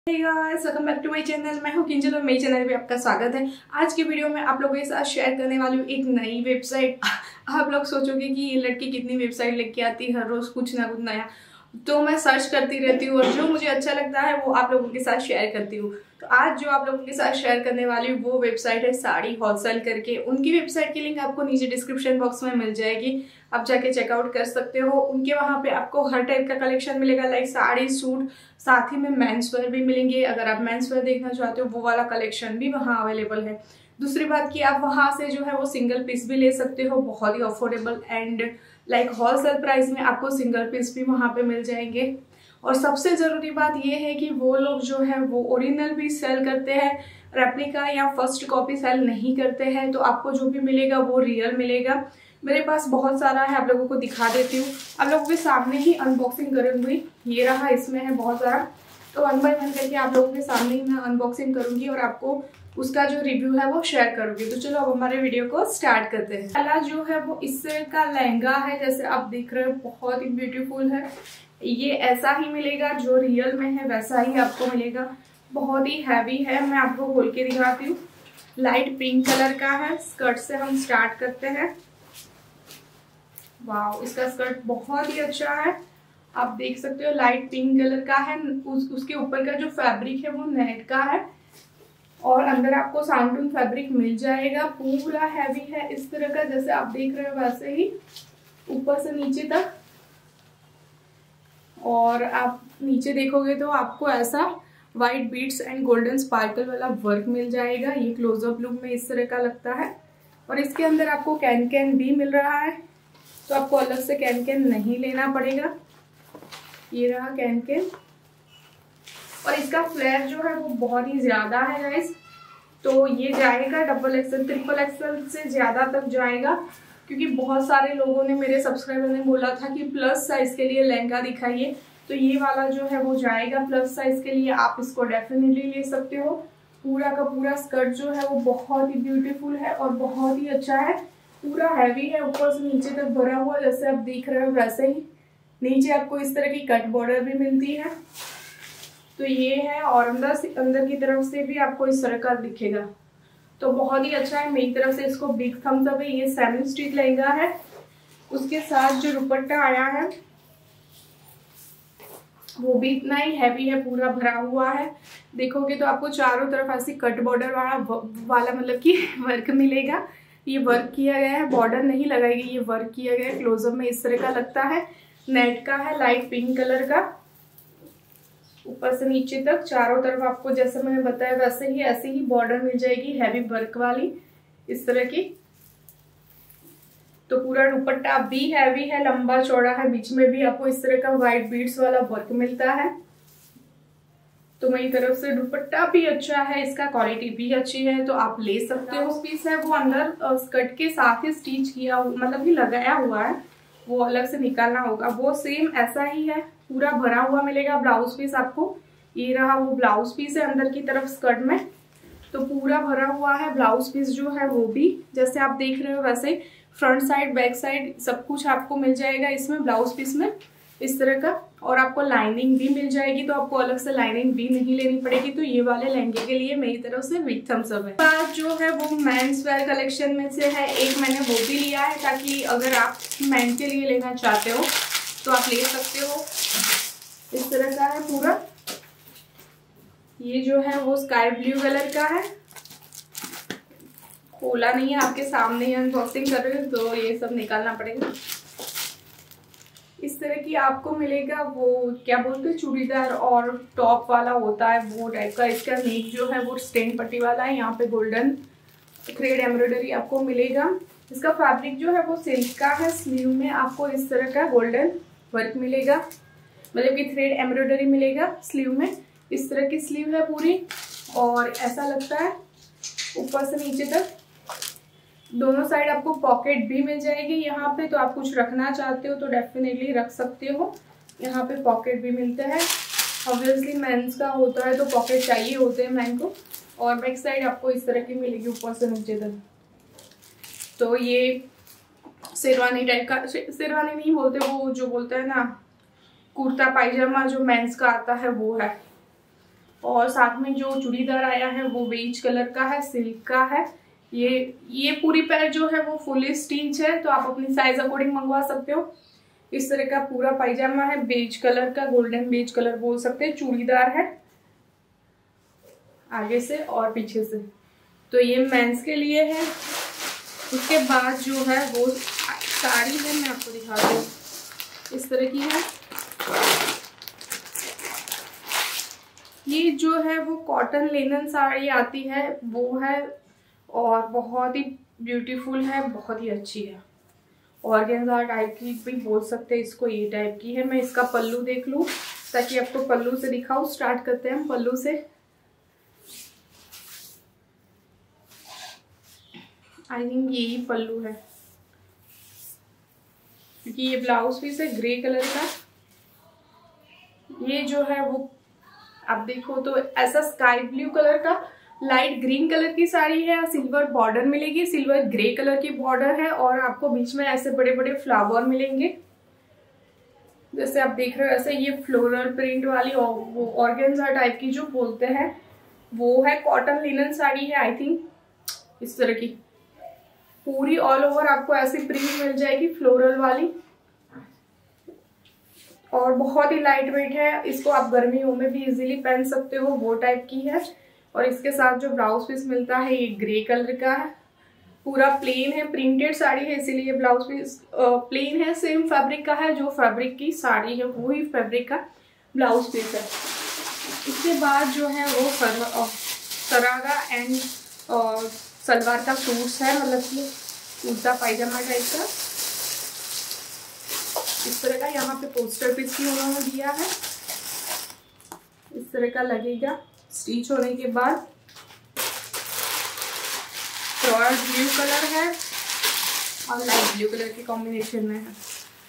Hey guys, welcome back to my channel. मैं हूं किंजल और मेरे चैनल पे आपका स्वागत है। आज की वीडियो में आप लोगों के साथ शेयर करने वाली हूँ एक नई वेबसाइट। आप लोग सोचोगे कि ये लड़की कितनी वेबसाइट लेके आती है, हर रोज कुछ ना कुछ नया। तो मैं सर्च करती रहती हूँ और जो मुझे अच्छा लगता है वो आप लोगों के साथ शेयर करती हूँ। तो आज जो आप लोगों के साथ शेयर करने वाली हूँ वो वेबसाइट है साड़ी होलसेल करके। उनकी वेबसाइट की लिंक आपको नीचे डिस्क्रिप्शन बॉक्स में मिल जाएगी, आप जाके चेकआउट कर सकते हो। उनके वहां पे आपको हर टाइप का कलेक्शन मिलेगा, लाइक साड़ी, सूट, साथ ही में मेंस वेयर भी मिलेंगे। अगर आप मेंस वेयर देखना चाहते हो वो वाला कलेक्शन भी वहाँ अवेलेबल है। दूसरी बात कि आप वहां से जो है वो सिंगल पीस भी ले सकते हो, बहुत ही affordable and like wholesale price में आपको सिंगल पीस भी वहां पे मिल जाएंगे। और सबसे जरूरी बात यह है कि वो लोग जो है वो ओरिजिनल भी सेल करते हैं, रेप्लिका या फर्स्ट कॉपी सेल नहीं करते हैं। तो आपको जो भी मिलेगा वो रियल मिलेगा। मेरे पास बहुत सारा है, आप लोगों को दिखा देती हूँ। आप लोगों के सामने ही अनबॉक्सिंग करूंगी, ये रहा, इसमें है बहुत सारा। तो वन बाय वन करके आप लोगों के सामने ही मैं अनबॉक्सिंग करूंगी और आपको उसका जो रिव्यू है वो शेयर करूंगी। तो चलो अब हमारे वीडियो को स्टार्ट करते हैं। पहला जो है वो इस तरह का लहंगा है, जैसे आप देख रहे हो, बहुत ही ब्यूटीफुल है। ये ऐसा ही मिलेगा, जो रियल में है वैसा ही आपको मिलेगा। बहुत ही हैवी है, मैं आपको खोल के दिखाती हूँ। लाइट पिंक कलर का है। स्कर्ट से हम स्टार्ट करते हैं। वाह, इसका स्कर्ट बहुत ही अच्छा है, आप देख सकते हो, लाइट पिंक कलर का है। उसके ऊपर का जो फैब्रिक है वो नेट का है और अंदर आपको सांटून फैब्रिक मिल जाएगा। पूरा हैवी है इस तरह का, जैसे आप देख रहे हो वैसे ही ऊपर से नीचे तक। और आप नीचे देखोगे तो आपको ऐसा white beads and golden sparkle वाला वर्क मिल जाएगा। ये क्लोजअप लुक में इस तरह का लगता है। और इसके अंदर आपको कैन भी मिल रहा है, तो आपको अलग से कैन नहीं लेना पड़ेगा। ये रहा कैन। और इसका फ्लेयर जो है वो बहुत ही ज्यादा है गाइस। तो ये जाएगा डबल एक्सएल, ट्रिपल एक्सएल से ज्यादा तक जाएगा, क्योंकि बहुत सारे लोगों ने, मेरे सब्सक्राइबर ने बोला था कि प्लस साइज के लिए लहंगा दिखाइए। तो ये वाला जो है वो जाएगा प्लस साइज के लिए, आप इसको डेफिनेटली ले सकते हो। पूरा का पूरा स्कर्ट जो है वो बहुत ही ब्यूटीफुल है और बहुत ही अच्छा है। पूरा हैवी है, ऊपर से नीचे तक भरा हुआ, जैसे आप देख रहे हो वैसे ही। नीचे आपको इस तरह की कट बॉर्डर भी मिलती है। तो ये है, और अंदर की तरफ से भी आपको इस तरह का दिखेगा। तो बहुत ही अच्छा है। मेरी तरफ से इसको बिग थम्स अप है। ये सेमी स्टिच लहंगा है। उसके साथ जो दुपट्टा आया है वो भी इतना ही हैवी है, पूरा भरा हुआ है। देखोगे तो आपको चारों तरफ ऐसी कट बॉर्डर वाला मतलब कि वर्क मिलेगा। ये वर्क किया गया है, बॉर्डर नहीं लगाई गई, ये वर्क किया गया है। क्लोजअप में इस तरह का लगता है। नेट का है, लाइट पिंक कलर का। ऊपर से नीचे तक चारों तरफ आपको जैसे मैंने बताया वैसे ही ऐसे ही बॉर्डर मिल जाएगी, हैवी वर्क वाली इस तरह की। तो पूरा दुपट्टा भी हैवी है, लंबा चौड़ा है। बीच में भी आपको इस तरह का व्हाइट बीड्स वाला वर्क मिलता है। तो मेरी तरफ से दुपट्टा भी अच्छा है, इसका क्वालिटी भी अच्छी है, तो आप ले सकते हो। पीस है वो अंदर स्कर्ट के साथ ही स्टिच किया, मतलब कि लगाया हुआ है, वो अलग से निकालना होगा। वो सेम ऐसा ही है, पूरा भरा हुआ मिलेगा। ब्लाउज पीस आपको ये रहा, वो ब्लाउज पीस है अंदर की तरफ स्कर्ट में। तो पूरा भरा हुआ है। ब्लाउज पीस जो है वो भी जैसे आप देख रहे हो वैसे फ्रंट साइड बैक साइड सब कुछ आपको मिल जाएगा इसमें, ब्लाउज पीस में इस तरह का। और आपको लाइनिंग भी मिल जाएगी, तो आपको अलग से लाइनिंग भी नहीं लेनी पड़ेगी। तो ये वाले लहंगे के लिए मेरी तरफ से बिग थम्स अप है। बात जो है वो मेंस वेयर कलेक्शन में से है, एक मैंने वो भी लिया है, ताकि अगर आप मेन के लिए लेना चाहते हो तो आप ले सकते हो। इस तरह का है पूरा। ये जो है वो स्काई ब्लू कलर का है। खोला नहीं है, आपके सामने ही अनबॉक्सिंग कर रहे हो, तो ये सब निकालना पड़ेगा। इस तरह की आपको मिलेगा, वो क्या बोलते हैं, चूड़ीदार और टॉप वाला होता है वो टाइप का। इसका नेक जो है वो स्टेन पट्टी वाला है, यहाँ पे गोल्डन थ्रेड एम्ब्रॉयडरी आपको मिलेगा। इसका फैब्रिक जो है वो सिल्क का है। स्लीव में आपको इस तरह का गोल्डन वर्क मिलेगा, मतलब कि थ्रेड एम्ब्रॉयडरी मिलेगा स्लीव में। इस तरह की स्लीव है पूरी, और ऐसा लगता है ऊपर से नीचे तक। दोनों साइड आपको पॉकेट भी मिल जाएगी यहाँ पे, तो आप कुछ रखना चाहते हो तो डेफिनेटली रख सकते हो। यहाँ पे पॉकेट भी मिलते हैं। ऑब्वियसली मेंस का होता है तो पॉकेट चाहिए होते हैं मैन को। और बैक साइड आपको इस तरह की मिलेगी ऊपर से नीचे तक। तो ये शेरवानी टाइप का, शेरवानी नहीं बोलते, वो जो बोलते हैं ना कुर्ता पायजामा जो मेंस का आता है वो है। और साथ में जो चूड़ीदार आया है वो बेज कलर का है, सिल्क का है। ये पूरी पैर जो है वो फुली स्टिच है, तो आप अपनी साइज अकॉर्डिंग मंगवा सकते हो। इस तरह का पूरा पायजामा है, बेज कलर का, गोल्डन बेज कलर बोल सकते हैं। चूड़ीदार है आगे से और पीछे से, तो ये मेंस के लिए है। उसके बाद जो है वो साड़ी है, मैं आपको दिखाती हूँ, इस तरह की है। ये जो है वो कॉटन लिनन साड़ी आती है वो है, और बहुत ही ब्यूटीफुल है, बहुत ही अच्छी है। ऑर्गेन्जा टाइप की भी बोल सकते हैं इसको, ये टाइप की है। मैं इसका पल्लू देख लूँ ताकि आपको पल्लू से दिखाऊं। स्टार्ट करते हैं हम पल्लू से। आई थिंक यही पल्लू है, क्योंकि ये ब्लाउज पीस है ग्रे कलर का। ये जो है वो आप देखो तो ऐसा स्काई ब्लू कलर का लाइट ग्रीन कलर की साड़ी है, सिल्वर बॉर्डर मिलेगी, सिल्वर ग्रे कलर की बॉर्डर है, और आपको बीच में ऐसे बड़े बड़े फ्लावर मिलेंगे जैसे आप देख रहे हो। ऐसे ये फ्लोरल प्रिंट वाली वो ऑर्गेन्जा टाइप की जो बोलते हैं वो है। कॉटन लिनन साड़ी है आई थिंक, इस तरह की पूरी ऑल ओवर आपको ऐसी प्रिंट मिल जाएगी फ्लोरल वाली, और बहुत ही लाइट वेट है। इसको आप गर्मियों में भी इजीली पहन सकते हो, वो टाइप की है। और इसके साथ जो ब्लाउज पीस मिलता है ये ग्रे कलर का है, पूरा प्लेन है, प्रिंटेड साड़ी है इसीलिए ब्लाउज पीस प्लेन है। सेम फैब्रिक का है, जो फैब्रिक की साड़ी है वही फैब्रिक का ब्लाउज पीस है। इसके बाद जो है वो शरारा एंड सलवार का सूट्स है, मतलब कि कुर्ता पायजामा टाइप का, इस तरह का। यहाँ पे पोस्टर पीस भी उन्होंने दिया है, इस तरह का लगेगा स्टिच होने के बाद। रॉयल ब्लू कलर है और लाइट ब्लू कलर के कॉम्बिनेशन में है।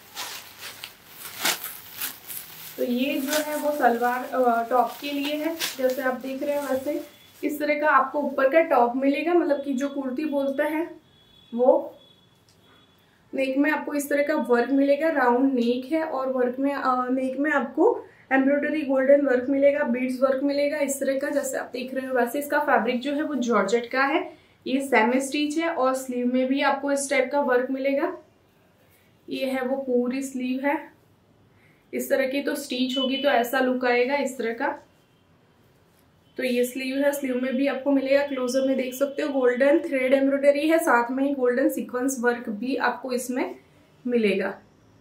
तो ये जो है वो सलवार टॉप के लिए है, जैसे आप देख रहे हो वैसे इस तरह का आपको ऊपर का टॉप मिलेगा, मतलब कि जो कुर्ती बोलते हैं वो। नेक में आपको इस तरह का वर्क मिलेगा, राउंड नेक है, और वर्क में नेक में आपको एम्ब्रॉयडरी गोल्डन वर्क मिलेगा, बीड्स वर्क मिलेगा इस तरह का, जैसे आप देख रहे हो वैसे। इसका फैब्रिक जो है वो जॉर्जेट का है, ये सेमी स्टिच है, और स्लीव में भी आपको इस टाइप का वर्क मिलेगा। ये है वो पूरी स्लीव है इस तरह की, तो स्टिच होगी तो ऐसा लुक आएगा इस तरह का। तो ये स्लीव है, स्लीव में भी आपको मिलेगा, क्लोजर में देख सकते हो गोल्डन थ्रेड एम्ब्रॉयडरी है, साथ में ही गोल्डन सीक्वेंस वर्क भी आपको इसमें मिलेगा।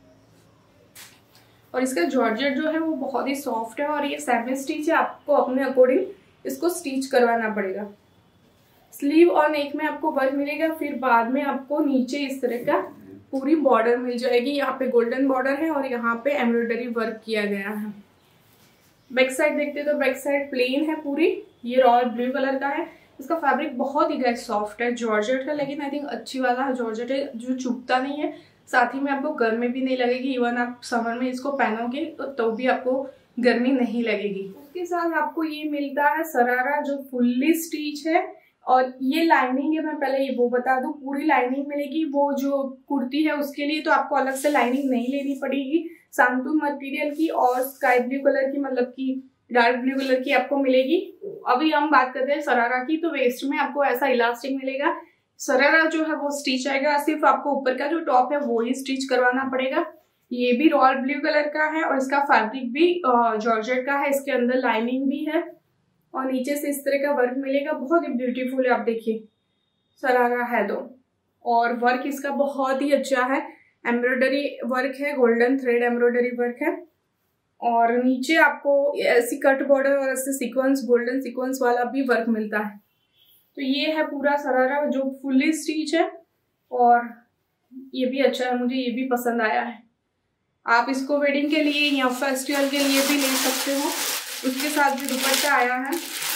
और इसका जॉर्जेट जो है वो बहुत ही सॉफ्ट है, और ये सेमी स्टिच है, आपको अपने अकॉर्डिंग इसको स्टिच करवाना पड़ेगा। स्लीव और नेक में आपको वर्क मिलेगा, फिर बाद में आपको नीचे इस तरह का पूरी बॉर्डर मिल जाएगी। यहाँ पे गोल्डन बॉर्डर है और यहाँ पे एम्ब्रॉयडरी वर्क किया गया है। बैक साइड देखते तो बैक साइड प्लेन है पूरी, ये रॉयल ब्लू कलर का है। इसका फैब्रिक बहुत ही गाइस सॉफ्ट है, जॉर्जेट है, लेकिन आई थिंक अच्छी वाला जॉर्जेट है जो चुभता नहीं है, साथ ही में आपको गर्मी भी नहीं लगेगी। इवन आप समर में इसको पहनोगे तो भी आपको गर्मी नहीं लगेगी। उसके साथ आपको ये मिलता है शरारा जो फुल्ली स्टिच है, और ये लाइनिंग है, मैं पहले ये वो बता दूं, पूरी लाइनिंग मिलेगी। वो जो कुर्ती है उसके लिए तो आपको अलग से लाइनिंग नहीं लेनी पड़ेगी, सांतून मटेरियल की और स्काई ब्लू कलर की, मतलब कि डार्क ब्लू कलर की आपको मिलेगी। अभी हम बात करते हैं शरारा की, तो वेस्ट में आपको ऐसा इलास्टिक मिलेगा। शरारा जो है वो स्टिच आएगा, सिर्फ आपको ऊपर का जो टॉप है वो ही स्टिच करवाना पड़ेगा। ये भी रॉयल ब्लू कलर का है, और इसका फैब्रिक भी जॉर्जेट का है, इसके अंदर लाइनिंग भी है, और नीचे से इस तरह का वर्क मिलेगा, बहुत ही ब्यूटीफुल है। आप देखिए शरारा है तो, और वर्क इसका बहुत ही अच्छा है, एम्ब्रॉयडरी वर्क है, गोल्डन थ्रेड एम्ब्रॉयडरी वर्क है, और नीचे आपको ऐसी कट बॉर्डर और ऐसे सीक्वेंस गोल्डन सीक्वेंस वाला भी वर्क मिलता है। तो ये है पूरा शरारा जो फुल्ली स्टिच है, और ये भी अच्छा है, मुझे ये भी पसंद आया है। आप इसको वेडिंग के लिए या फेस्टिवल के लिए भी ले सकते हो। उसके साथ जो दुपट्टा आया है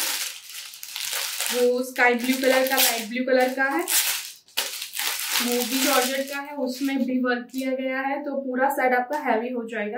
वो स्काई ब्लू कलर का, लाइट ब्लू कलर का है, वो भी जॉर्जेट का है, उसमें भी वर्क किया गया है, तो पूरा सेट आपका हैवी हो जाएगा।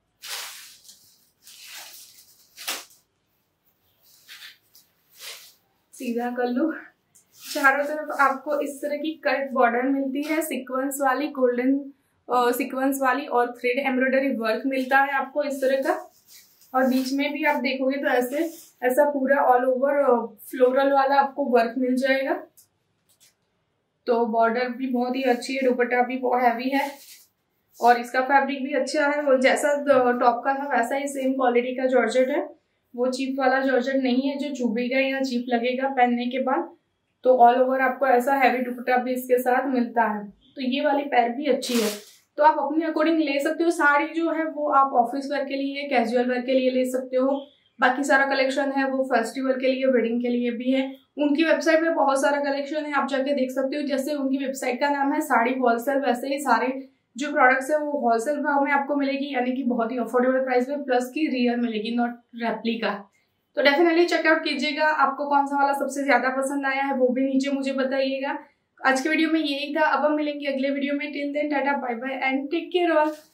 सीधा कर लो। चारों तरफ आपको इस तरह की कट बॉर्डर मिलती है, सीक्वेंस वाली, गोल्डन सीक्वेंस वाली, और थ्रेड एम्ब्रॉयडरी वर्क मिलता है आपको इस तरह का। और बीच में भी आप देखोगे तो ऐसा पूरा ऑल ओवर फ्लोरल वाला आपको वर्क मिल जाएगा। तो बॉर्डर भी बहुत ही अच्छी है, दुपट्टा भी बहुत हैवी है और इसका फैब्रिक भी अच्छा है। और जैसा टॉप का था वैसा ही सेम क्वालिटी का जॉर्जेट है, वो चीप वाला जॉर्जेट नहीं है जो चुभेगा या चीप लगेगा पहनने के बाद। तो ऑल ओवर आपको ऐसा हैवी दुपट्टा भी इसके साथ मिलता है। तो ये वाली पैर भी अच्छी है, तो आप अपने अकॉर्डिंग ले सकते हो। साड़ी जो है वो आप ऑफिस वेयर के लिए, कैजुअल वेयर के लिए ले सकते हो। बाकी सारा कलेक्शन है वो फेस्टिवल के लिए, वेडिंग के लिए भी है। उनकी वेबसाइट पे बहुत सारा कलेक्शन है, आप जाके देख सकते हो। जैसे उनकी वेबसाइट का नाम है साड़ी होलसेल, वैसे ही सारे जो प्रोडक्ट्स है वो होलसेल भाव में आपको मिलेगी, यानी कि बहुत ही अफोर्डेबल प्राइस में, प्लस की रियल मिलेगी, नॉट रेप्लिका। तो डेफिनेटली चेकआउट कीजिएगा। आपको कौन सा वाला सबसे ज्यादा पसंद आया है वो भी नीचे मुझे बताइएगा। आज के वीडियो में यही था, अब हम मिलेंगे अगले वीडियो में। Till then tata bye bye and take care all.